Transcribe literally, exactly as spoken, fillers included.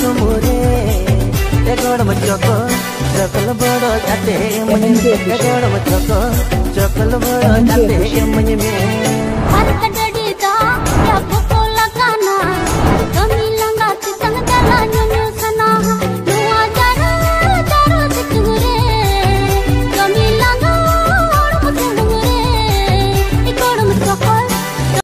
मुरे एगोड़ मचको चकल बड़ो जाते मुझे एगोड़ मचको चकल बड़ो जाते मुझे में हर कटड़ी ता